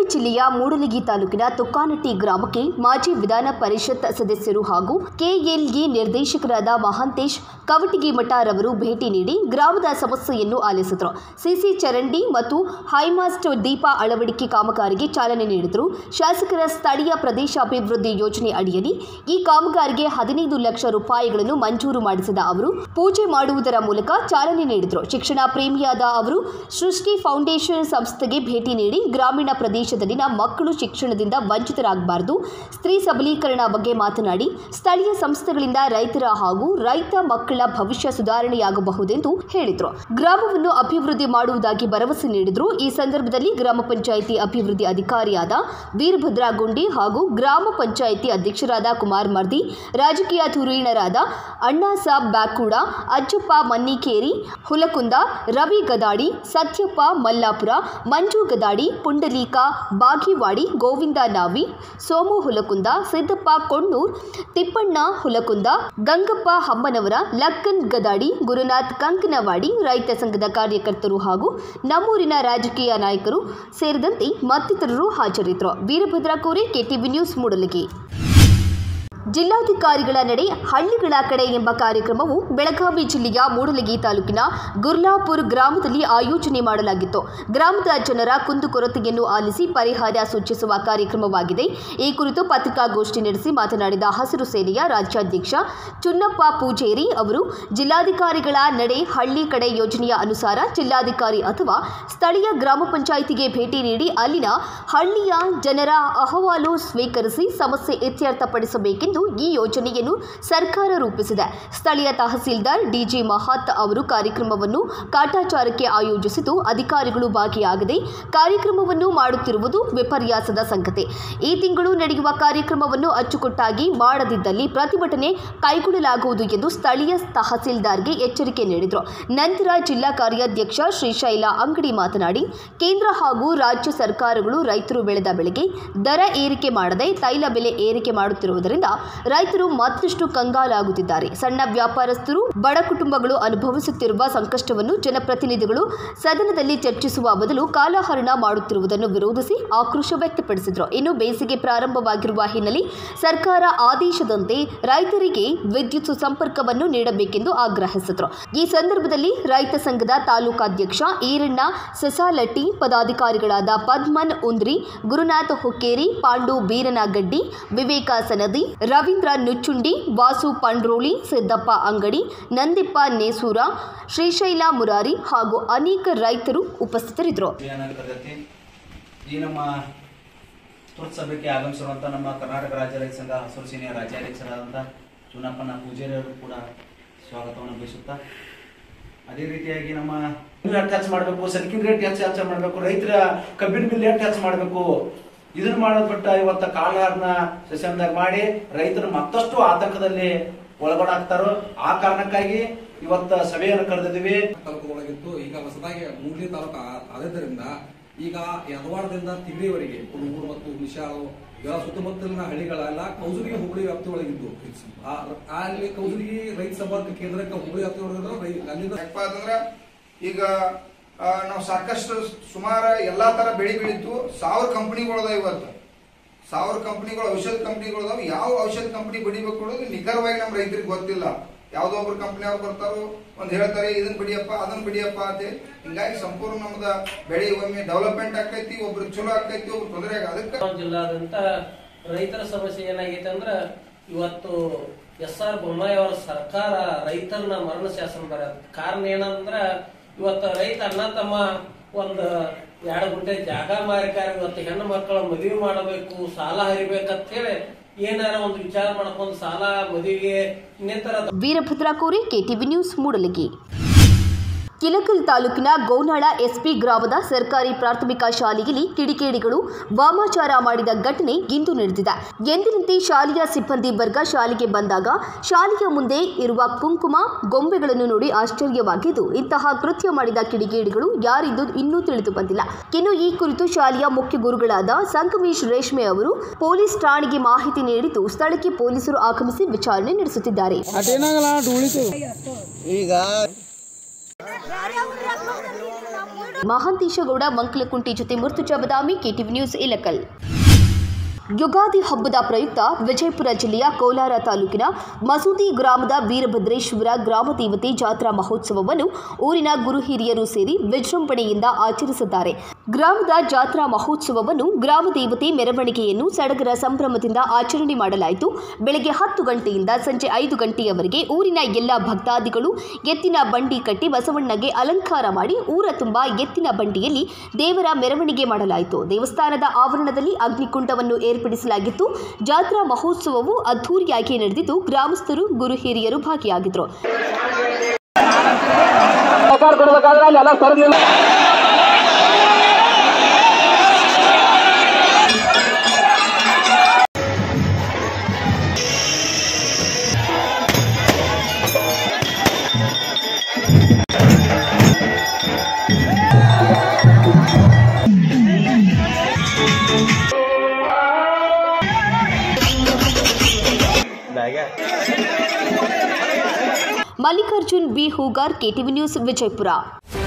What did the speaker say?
ಜಿಲ್ಲೆಯ ಮೂಡಲಗಿ ತಾಲೂಕಿನ ತುಕ್ಕಾನಟ್ಟಿ ಗ್ರಾಮಕ್ಕೆ ಮಾಜಿ ವಿಧಾನ ಪರಿಷತ್ ಸದಸ್ಯರು ಹಾಗೂ ಕೆಎಲ್ಇ ನಿರ್ದೇಶಕರಾದ ಮಹಾಂತೇಶ್ ಕವಟಗಿಮಠ ರವರು ಭೇಟಿ ನೀಡಿ ಗ್ರಾಮದ ಸಮಸ್ಯೆಯನ್ನು ಆಲಿಸಿದರು. ಸಿಸಿ ಚರಂಡಿ ಮತ್ತು ಹೈಮಾಸ್ಟ್ ದೀಪ ಅಳವಡಿಕೆ ಕಾಮಗಾರಿಗೆ ಚಾಲನೆ ನೀಡಿದರು. ಶಾಸಕರ ಸ್ಥಳೀಯ ಪ್ರದೇಶಾಭಿವೃದ್ಧಿ ಯೋಜನೆ ಅಡಿಯಲ್ಲಿ ಈ ಕಾಮಗಾರಿಗೆ 15 ಲಕ್ಷ ರೂಪಾಯಿಗಳನ್ನು ಮಂಜೂರು ಮಾಡಿಸಿದ ಅವರು ಪೂಜೆ ಮಾಡುವುದರ ಮೂಲಕ ಚಾಲನೆ ನೀಡಿದರು. ಶಿಕ್ಷಣ ಪ್ರೇಮಿಯಾದ ಅವರು ಸೃಷ್ಟಿ ಫೌಂಡೇಶನ್ ಸಂಸ್ಥೆಗೆ ಭೇಟಿ ನೀಡಿ ಗ್ರಾಮೀಣ ಪ್ರದೇಶದಲ್ಲಿನ ಮಕ್ಕಳು ಶಿಕ್ಷಣದಿಂದ ವಂಚಿತರಾಗಬಾರದು, ಸ್ತ್ರೀ ಸಬಲೀಕರಣ ಬಗ್ಗೆ ಮಾತನಾಡಿ ಸ್ಥಳೀಯ ಸಂಸ್ಥೆಗಳಿಂದ ರೈತರ ಹಾಗೂ ರೈತ ಮಕ್ಕಳ ಭವಿಷ್ಯ ಸುಧಾರಣೆಯಾಗಬಹುದೆಂದು ಹೇಳಿದರು. ಗ್ರಾಮವನ್ನು ಅಭಿವೃದ್ಧಿ ಮಾಡುವುದಾಗಿ ಭರವಸೆ ನೀಡಿದರು. ಈ ಸಂದರ್ಭದಲ್ಲಿ ಗ್ರಾಮ ಪಂಚಾಯಿತಿ ಅಭಿವೃದ್ಧಿ ಅಧಿಕಾರಿಯಾದ ವೀರಭದ್ರ ಗುಂಡಿ ಹಾಗೂ ಗ್ರಾಮ ಪಂಚಾಯಿತಿ ಅಧ್ಯಕ್ಷರಾದ ಕುಮಾರ್ ಮರ್ದಿ, ರಾಜಕೀಯ ಧುರೀಣರಾದ ಅಣ್ಣಾಸಾಬ್ ಬ್ಯಾಕೂಡ, ಅಜ್ಜಪ್ಪ ಮನ್ನಿಕೇರಿ, ಹುಲಕುಂದ, ರವಿ ಗದಾಡಿ, ಸತ್ಯಪ್ಪ ಮಲ್ಲಾಪುರ, ಮಂಜು ಗದಾಡಿ, ಪುಂಡಲೀಕ ಬಾಗಿವಾಡಿ, ಗೋವಿಂದ ನಾವಿ, ಸೋಮು ಹುಲಕುಂದ, ಸಿದ್ದಪ್ಪ ಕೊಣ್ಣೂರ್, ತಿಪ್ಪಣ್ಣ ಹುಲಕುಂದ, ಗಂಗಪ್ಪ ಹಮ್ಮನವರ, ಲಕ್ಕನ್ ಗದಾಡಿ, ಗುರುನಾಥ್ ಕಂಕನವಾಡಿ, ರೈತ ಸಂಘದ ಕಾರ್ಯಕರ್ತರು ಹಾಗೂ ನಮ್ಮೂರಿನ ರಾಜಕೀಯ ನಾಯಕರು ಸೇರಿದಂತೆ ಮತ್ತಿತರರು ಹಾಜರಿದ್ದರು. ವೀರಭದ್ರ ಕೋರೆ, ಕೆಟಿವಿ ನ್ಯೂಸ್, ಮೂಡಲಗಿ. ಜಿಲ್ಲಾಧಿಕಾರಿಗಳ ನಡೆ ಹಳ್ಳಿಗಳ ಕಡೆ ಎಂಬ ಕಾರ್ಯಕ್ರಮವು ಬೆಳಗಾವಿ ಜಿಲ್ಲೆಯ ಮೂಡಲಗಿ ತಾಲೂಕಿನ ಗುರ್ಲಾಪುರ ಗ್ರಾಮದಲ್ಲಿ ಆಯೋಜನೆ ಮಾಡಲಾಗಿತ್ತು. ಗ್ರಾಮದ ಜನರ ಕುಂದುಕೊರತೆಯನ್ನು ಆಲಿಸಿ ಪರಿಹಾರ ಸೂಚಿಸುವ ಕಾರ್ಯಕ್ರಮವಾಗಿದೆ. ಈ ಕುರಿತು ಪತ್ರಿಕಾಗೋಷ್ಠಿ ನಡೆಸಿ ಮಾತನಾಡಿದ ಹಸಿರು ಸೇನೆಯ ರಾಜ್ಯಾಧ್ಯಕ್ಷ ಚುನ್ನಪ್ಪ ಪೂಜೇರಿ ಅವರು, ಜಿಲ್ಲಾಧಿಕಾರಿಗಳ ನಡೆ ಹಳ್ಳಿ ಕಡೆ ಯೋಜನೆಯ ಅನುಸಾರ ಜಿಲ್ಲಾಧಿಕಾರಿ ಅಥವಾ ಸ್ಥಳೀಯ ಗ್ರಾಮ ಪಂಚಾಯಿತಿಗೆ ಭೇಟಿ ನೀಡಿ ಅಲ್ಲಿನ ಹಳ್ಳಿಯ ಜನರ ಅಹವಾಲು ಸ್ವೀಕರಿಸಿ ಸಮಸ್ಯೆ ಇತ್ಯರ್ಥಪಡಿಸಬೇಕೆಂದು ಈ ಯೋಜನೆಯನ್ನು ಸರ್ಕಾರ ರೂಪಿಸಿದೆ. ಸ್ಥಳೀಯ ತಹಸೀಲ್ದಾರ್ ಡಿಜಿ ಮಹಾತ್ ಅವರು ಕಾರ್ಯಕ್ರಮವನ್ನು ಕಾಟಾಚಾರಕ್ಕೆ ಆಯೋಜಿಸಿದ್ದು ಅಧಿಕಾರಿಗಳು ಭಾಗಿಯಾಗದೆ ಕಾರ್ಯಕ್ರಮವನ್ನು ಮಾಡುತ್ತಿರುವುದು ವಿಪರ್ಯಾಸದ ಸಂಗತಿ. ಈ ತಿಂಗಳು ನಡೆಯುವ ಕಾರ್ಯಕ್ರಮವನ್ನು ಅಚ್ಚುಕಟ್ಟಾಗಿ ಮಾಡದಿದ್ದಲ್ಲಿ ಪ್ರತಿಭಟನೆ ಕೈಗೊಳ್ಳಲಾಗುವುದು ಎಂದು ಸ್ಥಳೀಯ ತಹಸೀಲ್ದಾರ್ಗೆ ಎಚ್ಚರಿಕೆ ನೀಡಿದರು. ನಂತರ ಜಿಲ್ಲಾ ಕಾರ್ಯಾಧ್ಯಕ್ಷ ಶ್ರೀಶೈಲ ಅಂಗಡಿ ಮಾತನಾಡಿ, ಕೇಂದ್ರ ಹಾಗೂ ರಾಜ್ಯ ಸರ್ಕಾರಗಳು ರೈತರು ಬೆಳೆದ ಬೆಳೆಗೆ ದರ ಏರಿಕೆ ಮಾಡದೆ ತೈಲ ಬೆಲೆ ಏರಿಕೆ ಮಾಡುತ್ತಿರುವುದರಿಂದ ರೈತರು ಮತ್ತಷ್ಟು ಕಂಗಾಲಾಗುತ್ತಿದ್ದಾರೆ. ಸಣ್ಣ ವ್ಯಾಪಾರಸ್ಥರು, ಬಡ ಕುಟುಂಬಗಳು ಅನುಭವಿಸುತ್ತಿರುವ ಸಂಕಷ್ಟವನ್ನು ಜನಪ್ರತಿನಿಧಿಗಳು ಸದನದಲ್ಲಿ ಚರ್ಚಿಸುವ ಬದಲು ಕಾಲಹರಣ ಮಾಡುತ್ತಿರುವುದನ್ನು ವಿರೋಧಿಸಿ ಆಕ್ರೋಶ ವ್ಯಕ್ತಪಡಿಸಿದರು. ಇನ್ನು ಬೇಸಿಗೆ ಪ್ರಾರಂಭವಾಗಿರುವ ಹಿನ್ನೆಲೆ ಸರ್ಕಾರ ಆದೇಶದಂತೆ ರೈತರಿಗೆ ವಿದ್ಯುತ್ ಸಂಪರ್ಕವನ್ನು ನೀಡಬೇಕೆಂದು ಆಗ್ರಹಿಸಿದರು. ಈ ಸಂದರ್ಭದಲ್ಲಿ ರೈತ ಸಂಘದ ತಾಲೂಕಾಧ್ಯಕ್ಷ ಈರಣ್ಣ ಸಸಾಲಟ್ಟಿ, ಪದಾಧಿಕಾರಿಗಳಾದ ಪದ್ಮನ್ ಉಂದ್ರಿ, ಗುರುನಾಥ್ ಹುಕ್ಕೇರಿ, ಪಾಂಡು ಬೀರನಗಡ್ಡಿ, ವಿವೇಕ ಸನದಿ, ರವೀಂದ್ರ ನುಚ್ಚುಂಡಿ, ವಾಸು ಪಂಡ್ರೋಳಿ, ಸಿದ್ದಪ್ಪ ಅಂಗಡಿ, ನಂದಿಪ್ಪ ನೇಸೂರ, ಶ್ರೀಶೈಲ ಮುರಾರಿ ಹಾಗೂ ಅನೇಕ ರೈತರು ಉಪಸ್ಥಿತರಿದ್ದರು. ಈ ನಮ್ಮ ತುರ್ತು ಸಭೆಗೆ ಆಗಮಿಸಿರುವಂಥ ನಮ್ಮ ಕರ್ನಾಟಕ ರಾಜ್ಯ ರೈತ ಸಂಘ ಹಸಿರು ಸೇನೆಯ ರಾಜ್ಯಾಧ್ಯಕ್ಷರಾದಂಥ ಚುನ್ನಪ್ಪನ ಪೂಜಾರಿ ಅವರು ಕೂಡ ಸ್ವಾಗತವನ್ನು ಬಯಸುತ್ತಾ, ಅದೇ ರೀತಿಯಾಗಿ ನಮ್ಮ ರೇಟ್ ಹೆಚ್ಚು ಮಾಡಬೇಕು, ಸರಕಿನ ರೇಟ್ ಹೆಚ್ಚು ಮಾಡಬೇಕು, ರೈತರ ಕಬ್ಬಿನ ಬಿಲ್ ರೇಟ್ ಹೆಚ್ಚು ಮಾಡಬೇಕು, ಇದನ್ನ ಮಾಡೋದ್ ಬಿಟ್ಟ ಇವತ್ತ ಕಾಲಹರಣ ಸೆಷನ್ದಾಗ ಮಾಡಿ ರೈತರು ಮತ್ತಷ್ಟು ಆತಂಕದಲ್ಲಿ ಒಳಗಡಾಗ್ತಾರೋ. ಆ ಕಾರಣಕ್ಕಾಗಿ ಇವತ್ತ ಸಭೆಯನ್ನು ಕರೆದಿದ್ದೀವಿ. ತಾಲೂಕುಗಳಾಗಿತ್ತು, ಈಗ ಹೊಸದಾಗಿ ಮೂಡಲಿ ತಾಲೂಕು ಆದ್ದರಿಂದ ಈಗ ಯದವಾಡದಿಂದ ತಿಂಗಳಿವರೆಗೆ ಊರು ಮತ್ತು ಹುಣಸಾಳು ಸುತ್ತಮುತ್ತಲಿನ ಹಳ್ಳಿಗಳೆಲ್ಲ ಕೌಜಲಗಿ ಹುಬ್ಬಳ್ಳಿ ವ್ಯಾಪ್ತಿ ಒಳಗಿದ್ದು. ಅಲ್ಲಿ ಕೌಜಲಗಿ ರೈತ ಸಂಪರ್ಕ ಕೇಂದ್ರಕ್ಕೆ ಹುಬ್ಬಳ್ಳಿ ವ್ಯಾಪ್ತಿ ಒಳಗಿದ್ರು. ಅಲ್ಲಿಂದ ಈಗ ನಾವು ಸಾಕಷ್ಟು ಸುಮಾರು ಎಲ್ಲಾ ತರ ಬೆಳಿ ಬೆಳಿತು. 1000 ಕಂಪನಿಗಳದ, ಇವತ್ತು 1000 ಕಂಪನಿಗಳು, ಔಷಧ ಕಂಪನಿಗಳದಾವ. ಯಾವ ಔಷಧ ಕಂಪನಿ ಬಡಿಬೇಕು ಅನ್ನೋದು ನಿಖರವಾಗಿ ನಮ್ಮ ರೈತರಿಗೆ ಗೊತ್ತಿಲ್ಲ. ಯಾವ್ದೋ ಒಬ್ರು ಕಂಪನಿ ಅವ್ರು ಬರ್ತಾರೋ ಒಂದ್ ಹೇಳ್ತಾರೆ, ಇದನ್ನ ಬಿಡಿಯಪ್ಪ ಅದನ್ನ ಬಿಡಿಯಪ್ಪ ಅಂತ. ಹಿಂಗಾಗಿ ಸಂಪೂರ್ಣ ನಮ್ದ ಬೆಳಿ ಒಮ್ಮೆ ಡೆವಲಪ್ಮೆಂಟ್ ಆಕೈತಿ, ಒಬ್ರು ಚಲೋ ಆಕೈತಿ, ಒಬ್ರು ತೊಂದರೆ ಆಗ. ಅದಕ್ಕೆ ಜಿಲ್ಲಾದಂತ ರೈತರ ಸಮಸ್ಯೆ ಏನಾಗೈತೆ ಅಂದ್ರ, ಇವತ್ತು SR ಬೊಮ್ಮಾಯಿ ಅವರ ಸರ್ಕಾರ ರೈತರನ್ನ ಮರಣ ಶಾಸನ ಬರೋದು ಕಾರಣ ಏನಂದ್ರ, ಇವತ್ತು ರೈತ ಅಣ್ಣ ತಮ್ಮ ಒಂದು 2 ಗುಂಟೆ ಜಾಗ ಮಾರಿಕಾರ ಇವತ್ತು ಹೆಣ್ಣು ಮಕ್ಕಳ ಮದುವೆ ಮಾಡಬೇಕು, ಸಾಲ ಹರಿಬೇಕಂತ ಹೇಳಿ ಏನಾರ ಒಂದು ವಿಚಾರ ಮಾಡ್ಕೊಂಡು ಸಾಲ ಮದುವೆಗೆ ಇನ್ನಿತರ. ವೀರಭದ್ರ ಕೋರೆ, ಕೆಟಿವಿ ನ್ಯೂಸ್, ಮೂಡಲಗಿ. ಕಿಲಕಲ್ ತಾಲೂಕಿನ ಗೋನಾಳ ಎಸ್ಪಿ ಗ್ರಾಮದ ಸರ್ಕಾರಿ ಪ್ರಾಥಮಿಕ ಶಾಲೆಯಲ್ಲಿ ಕಿಡಿಗೇಡಿಗಳು ವಾಮಾಚಾರ ಮಾಡಿದ ಘಟನೆ ಇಂದು ನಡೆದಿದೆ. ಎಂದಿನಂತೆ ಶಾಲೆಯ ಸಿಬ್ಬಂದಿ ವರ್ಗ ಶಾಲೆಗೆ ಬಂದಾಗ ಶಾಲೆಯ ಮುಂದೆ ಇರುವ ಕುಂಕುಮ ಗೊಂಬೆಗಳನ್ನು ನೋಡಿ ಆಶ್ಚರ್ಯವಾಗಿದ್ದು, ಇಂತಹ ಕೃತ್ಯ ಮಾಡಿದ ಕಿಡಿಗೇಡಿಗಳು ಯಾರೆಂದು ಇನ್ನೂ ತಿಳಿದು ಬಂದಿಲ್ಲ. ಇನ್ನು ಈ ಕುರಿತು ಶಾಲೆಯ ಮುಖ್ಯ ಗುರುಗಳಾದ ಸಂಗಮೇಶ್ ರೇಷ್ಮೆ ಅವರು ಪೊಲೀಸ್ ಠಾಣೆಗೆ ಮಾಹಿತಿ ನೀಡಿದ್ದು, ಸ್ಥಳಕ್ಕೆ ಪೊಲೀಸರು ಆಗಮಿಸಿ ವಿಚಾರಣೆ ನಡೆಸುತ್ತಿದ್ದಾರೆ. ಈಗ ಮಹಾಂತೇಶಗೌಡ ಮಂಕಲಕುಂಟಿ ಜೊತೆ ಮುರ್ತುಜಾ ಬದಾಮಿ, ಕೆಟಿವಿ ನ್ಯೂಸ್ ಇಲಕಲ್. ಯುಗಾದಿ ಹಬ್ಬದ ಪ್ರಯುಕ್ತ ವಿಜಯಪುರ ಜಿಲ್ಲೆಯ ಕೋಲಾರ ತಾಲೂಕಿನ ಮಸೂದಿ ಗ್ರಾಮದ ವೀರಭದ್ರೇಶ್ವರ ಗ್ರಾಮ ದೇವತೆ ಜಾತ್ರಾ ಮಹೋತ್ಸವವನ್ನು ಊರಿನ ಗುರು ಹಿರಿಯರು ಸೇರಿ ವಿಜೃಂಭಣೆಯಿಂದ ಆಚರಿಸಿದ್ದಾರೆ. ಗ್ರಾಮದ ಜಾತ್ರಾ ಮಹೋತ್ಸವವನ್ನು ಗ್ರಾಮ ದೇವತೆ ಮೆರವಣಿಗೆಯನ್ನು ಸಡಗರ ಸಂಭ್ರಮದಿಂದ ಆಚರಣೆ ಮಾಡಲಾಯಿತು. ಬೆಳಗ್ಗೆ 10 ಗಂಟೆಯಿಂದ ಸಂಜೆ 5 ಗಂಟೆಯವರೆಗೆ ಊರಿನ ಎಲ್ಲ ಭಕ್ತಾದಿಗಳು ಎತ್ತಿನ ಬಂಡಿ ಕಟ್ಟಿ ಬಸವಣ್ಣಗೆ ಅಲಂಕಾರ ಮಾಡಿ ಊರ ತುಂಬ ಎತ್ತಿನ ಬಂಡಿಯಲ್ಲಿ ದೇವರ ಮೆರವಣಿಗೆ ಮಾಡಲಾಯಿತು. ದೇವಸ್ಥಾನದ ಆವರಣದಲ್ಲಿ ಅಗ್ನಿಕುಂಡವನ್ನು ಏರ್ಪಡಿಸಲಾಗಿತ್ತು. ಜಾತ್ರಾ ಮಹೋತ್ಸವವು ಅದ್ಧೂರಿಯಾಗಿ ನಡೆದಿದ್ದು ಗ್ರಾಮಸ್ಥರು ಗುರು ಹಿರಿಯರು ಭಾಗಿಯಾಗಿದ್ದರು. Mallikarjun B Hoogar, KTV news, Vijayapura.